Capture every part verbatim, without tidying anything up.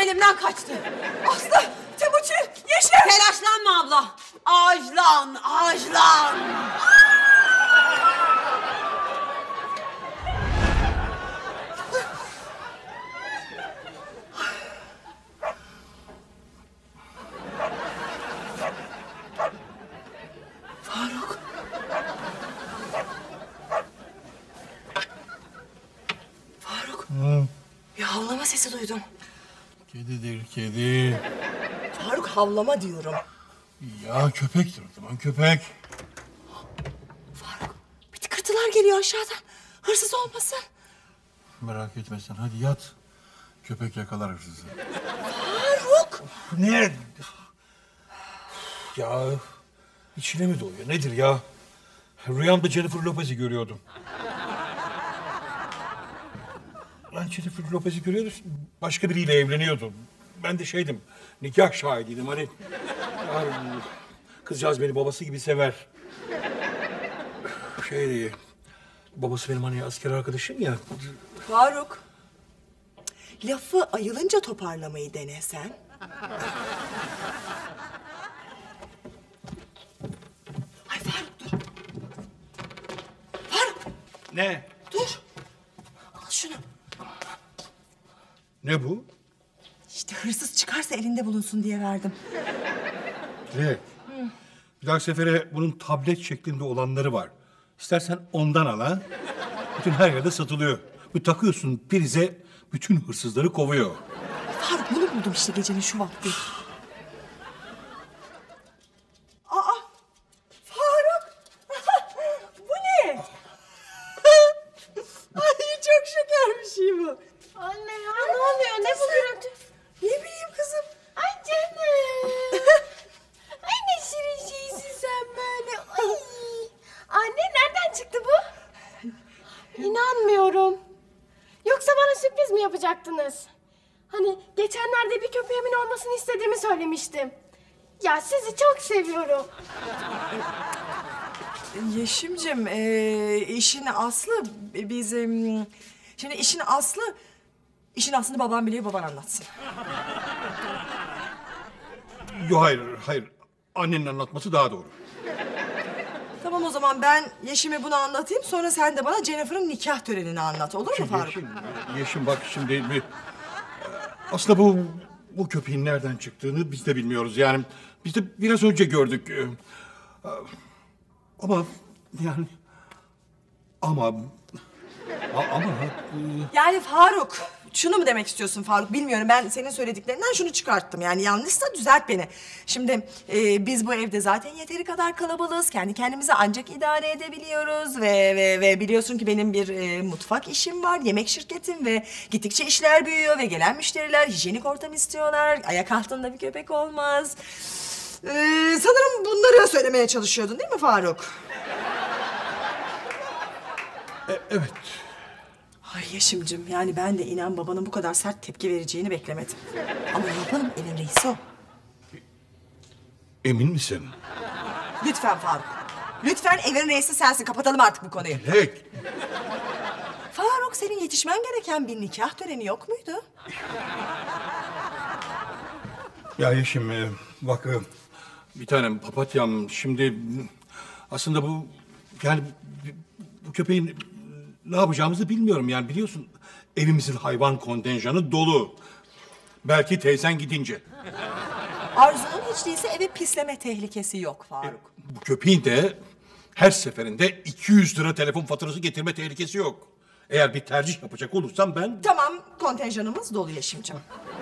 elimden kaçtı. Aslı, Timuçin, Yeşim. Telaşlanma abla. Ağaçlan, ağaçlan. Faruk. Faruk. Hı. Bir havlama sesi duydum. Kedidir kedi. Faruk, havlama diyorum. Ya köpektir o zaman köpek. Faruk, bir tıkırtılar geliyor aşağıdan. Hırsız olmasın. Merak etme sen, hadi yat. Köpek yakalar hırsızı. Faruk! Ne? Ya içine mi doğuyor? Nedir ya? Rüyamda Jennifer Lopez'i görüyordum. Ben Jennifer Lopez'i görüyordum. Başka biriyle evleniyordum. Ben de şeydim, nikah şahidiydim. Hani ya, kızcağız beni babası gibi sever. Şey, babası benim hani asker arkadaşım ya. Faruk, lafı ayılınca toparlamayı denesen. Ay Faruk dur. Faruk Ne? dur. Al şunu. Ne bu? İşte hırsız çıkarsa elinde bulunsun diye verdim. Dilek. Bir dahaki sefere bunun tablet şeklinde olanları var. İstersen ondan al ha. Bütün her yerde satılıyor. Bir takıyorsun prize, bütün hırsızları kovuyor. Faruk, bunu buldum işte gecenin şu vakti. Aa! Faruk! Bu ne? Ay çok şeker bir şey bu. Anne ya ne oluyor? Ne bu gürültü? Ne bileyim kızım. Ay canım. Ay ne şirin şeysin sen böyle. Ay. Anne nereden çıktı bu? İnanmıyorum. Yoksa bana sürpriz mi yapacaktınız? Hani geçenlerde bir köpeğimin olmasını istediğimi söylemiştim. Ya sizi çok seviyorum. Yeşimcim, e, işin aslı bizim... Şimdi işin aslı... işin aslını babam biliyor, baban anlatsın. Yok hayır, hayır. Annenin anlatması daha doğru. Tamam o zaman ben Yeşim'e bunu anlatayım. Sonra sen de bana Jennifer'ın nikah törenini anlat. Olur mu Faruk? Yeşim, Yeşim bak şimdi... Bir, aslında bu bu köpeğin nereden çıktığını biz de bilmiyoruz. Yani biz de biraz önce gördük. Ama yani... Ama... Ama... Yani Faruk, şunu mu demek istiyorsun Faruk? Bilmiyorum, ben senin söylediklerinden şunu çıkarttım. Yani yanlışsa düzelt beni. Şimdi e, biz bu evde zaten yeteri kadar kalabalığız. Kendi kendimizi ancak idare edebiliyoruz. Ve ve ve biliyorsun ki benim bir e, mutfak işim var, yemek şirketim ve gittikçe işler büyüyor ve gelen müşteriler hijyenik ortam istiyorlar. Ayak altında bir köpek olmaz. E, sanırım bunları söylemeye çalışıyordun değil mi Faruk? E, evet. Ay Yeşim'cim, yani ben de inan babanın bu kadar sert tepki vereceğini beklemedim. Ama yapalım, elin reisi o. Emin misin? Lütfen Faruk. Lütfen, evin reisi sensin. Kapatalım artık bu konuyu. Dilek. Faruk, senin yetişmen gereken bir nikah töreni yok muydu? Ya Yeşim e, bak e, bir tanem papatyam şimdi aslında bu yani bu köpeğin ne yapacağımızı bilmiyorum yani biliyorsun evimizin hayvan kontenjanı dolu. Belki teyzen gidince. Arzu'nun hiç değilse eve pisleme tehlikesi yok Faruk. Bu köpeğin de her seferinde iki yüz lira telefon faturası getirme tehlikesi yok. Eğer bir tercih yapacak olursam ben... Tamam, kontenjanımız dolu Yeşim'cim.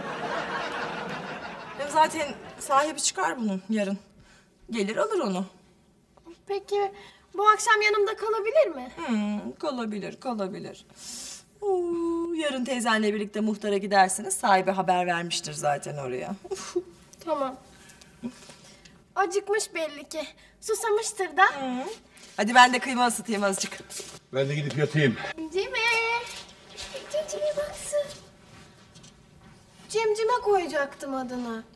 Hem zaten sahibi çıkar bunun yarın. Gelir alır onu. Peki bu akşam yanımda kalabilir mi? Hmm, kalabilir, kalabilir. Oo, yarın teyzenle birlikte muhtara gidersiniz. Sahibi haber vermiştir zaten oraya. Tamam. Acıkmış belli ki. Susamıştır da. Hı. Hadi ben de kıyma ısıtayım azıcık. Ben de gidip yatayım. Cemcime. Cemcime baksın. Cemcime koyacaktım adını.